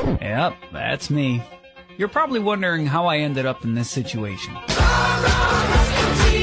Yep, that's me. You're probably wondering how I ended up in this situation.